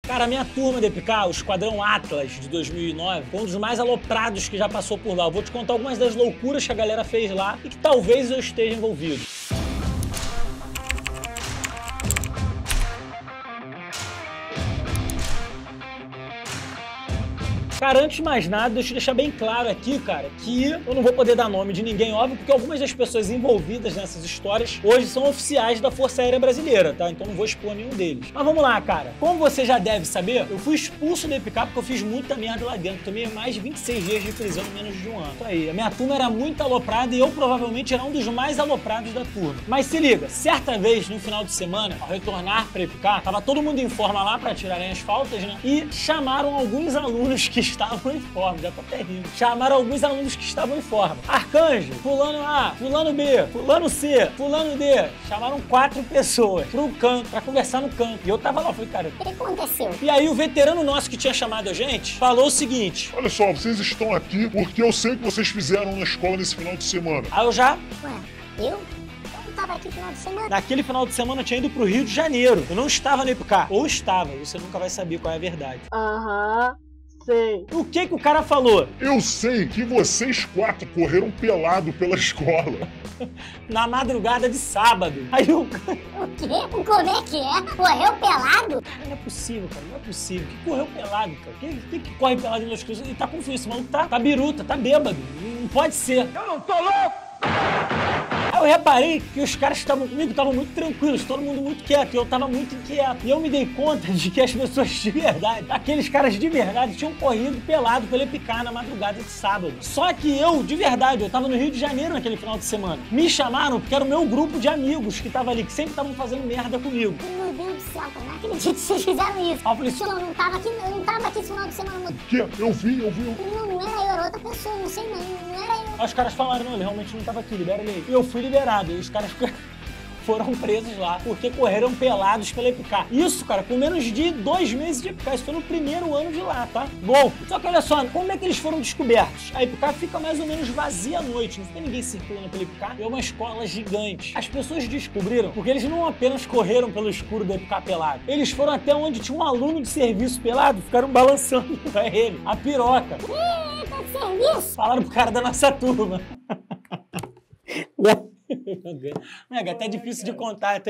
Cara, a minha turma de EPK, o Esquadrão Atlas de 2009, foi um dos mais aloprados que já passou por lá. Eu vou te contar algumas das loucuras que a galera fez lá e que talvez eu esteja envolvido. Cara, antes de mais nada, deixa eu deixar bem claro aqui, cara, que eu não vou poder dar nome de ninguém, óbvio, porque algumas das pessoas envolvidas nessas histórias hoje são oficiais da Força Aérea Brasileira, tá? Então não vou expor nenhum deles. Mas vamos lá, cara. Como você já deve saber, eu fui expulso do EPK porque eu fiz muita merda lá dentro. Tomei mais de 26 dias de prisão em menos de um ano. Isso aí. A minha turma era muito aloprada e eu provavelmente era um dos mais aloprados da turma. Mas se liga, certa vez, no final de semana, ao retornar pra EPK, tava todo mundo em forma lá pra tirarem as faltas, né? E chamaram alguns alunos que estavam em forma, já tô até rindo. Chamaram alguns alunos que estavam em forma. Arcanjo, fulano A, fulano B, fulano C, fulano D. Chamaram 4 pessoas pro canto, pra conversar no canto. E eu tava lá, falei, cara, o que aconteceu? E aí o veterano nosso que tinha chamado a gente falou o seguinte: olha só, vocês estão aqui porque eu sei o que vocês fizeram na escola nesse final de semana. Aí eu já... Ué, eu? Tava aqui no final de semana. Naquele final de semana eu tinha ido pro Rio de Janeiro. Eu não estava no EPK. Ou estava, você nunca vai saber qual é a verdade. Aham. Sei. O que o cara falou? Eu sei que vocês 4 correram pelado pela escola. Na madrugada de sábado. Aí o cara... O quê? Como é que é? Correu pelado? Cara, não é possível, cara. Não é possível. Que correu pelado, cara? Quem que corre pelado nas coisas? Ele tá confuso. Esse maluco tá biruta, tá bêbado. Não pode ser. Eu não tô louco! Aí eu reparei que os caras que estavam comigo estavam muito tranquilos, todo mundo muito quieto, e eu tava muito inquieto. E eu me dei conta de que as pessoas de verdade, aqueles caras de verdade, tinham corrido pelado pelo EPK na madrugada de sábado. Só que eu, de verdade, eu tava no Rio de Janeiro naquele final de semana. Me chamaram porque era o meu grupo de amigos que tava ali, que sempre estavam fazendo merda comigo. Meu Deus do céu, cara, não acredito que vocês fizeram isso. Aí eu falei, eu não tava aqui esse final de semana. O quê? Eu vi. Não era eu, era outra pessoa, não sei não era eu. Aí os caras falaram, não, ele realmente não tava aqui, libera ele aí. E eu fui liberado, e os caras foram presos lá, porque correram pelados pela EPK. Isso, cara, com menos de 2 meses de EPK, isso foi no primeiro ano de lá, tá? Golpe. Só que olha só, como é que eles foram descobertos? A EPK fica mais ou menos vazia à noite, não fica ninguém circulando pela EPK, é uma escola gigante. As pessoas descobriram porque eles não apenas correram pelo escuro da EPK pelado, eles foram até onde tinha um aluno de serviço pelado, ficaram balançando pra ele a piroca. Tá de serviço? Falaram pro cara da nossa turma. Mega, até difícil de contar,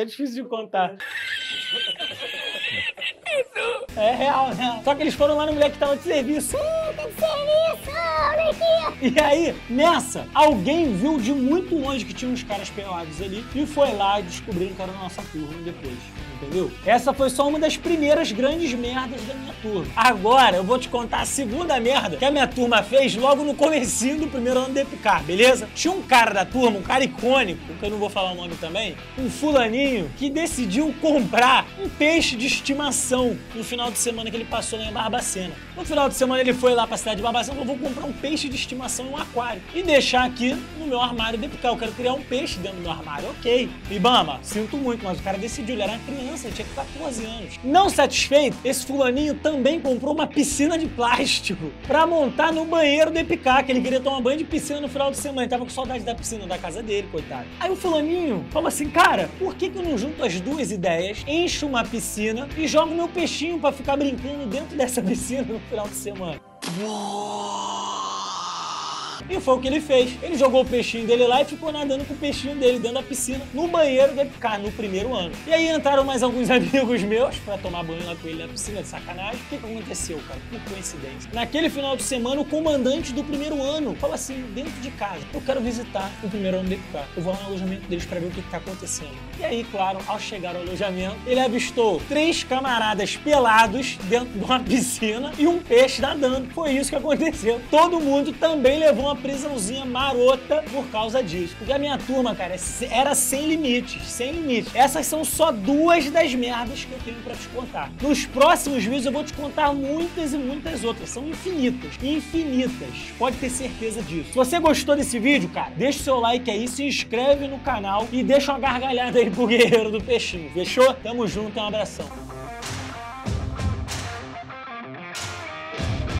É real. Só que eles foram lá no moleque que tava de serviço. Tá de serviço, olha aqui. E aí, nessa, alguém viu de muito longe que tinha uns caras pelados ali e foi lá e descobriram que era da nossa turma depois. Entendeu? Essa foi só uma das primeiras grandes merdas da minha turma. Agora eu vou te contar a segunda merda que a minha turma fez logo no comecinho do primeiro ano do EPK, beleza? Tinha um cara da turma, um cara icônico, que eu não vou falar o nome também, um fulaninho que decidiu comprar um peixe de estimação no final de semana que ele passou lá em Barbacena. No final de semana ele foi lá pra cidade de Barbacena e falou, vou comprar um peixe de estimação em um aquário e deixar aqui no meu armário do EPK. Eu quero criar um peixe dentro do meu armário. Ok. Ibama, sinto muito, mas o cara decidiu, ele era uma criança, ele tinha 14 anos. Não satisfeito, esse fulaninho também comprou uma piscina de plástico pra montar no banheiro do EPK, que ele queria tomar banho de piscina no final de semana. Ele tava com saudade da piscina da casa dele, coitado. Aí o fulaninho falou assim, cara, por que eu não junto as duas ideias, encho uma piscina e jogo meu peixinho pra ficar brincando dentro dessa piscina no final de semana? E foi o que ele fez. Ele jogou o peixinho dele lá e ficou nadando com o peixinho dele dentro da piscina, no banheiro do EPK, no primeiro ano. E aí entraram mais alguns amigos meus pra tomar banho lá com ele na piscina, de sacanagem. O que aconteceu, cara? Por coincidência. Naquele final de semana, o comandante do primeiro ano falou assim, dentro de casa, eu quero visitar o primeiro ano do EPK. Eu vou lá no alojamento deles pra ver o que tá acontecendo. E aí, claro, ao chegar ao alojamento, ele avistou 3 camaradas pelados dentro de uma piscina e um peixe nadando. Foi isso que aconteceu. Todo mundo também levou uma prisãozinha marota por causa disso. Porque a minha turma, cara, era sem limites, sem limites. Essas são só 2 das merdas que eu tenho pra te contar. Nos próximos vídeos eu vou te contar muitas e muitas outras. São infinitas, infinitas. Pode ter certeza disso. Se você gostou desse vídeo, cara, deixa o seu like aí, se inscreve no canal e deixa uma gargalhada aí pro guerreiro do peixinho. Fechou? Tamo junto, um abração.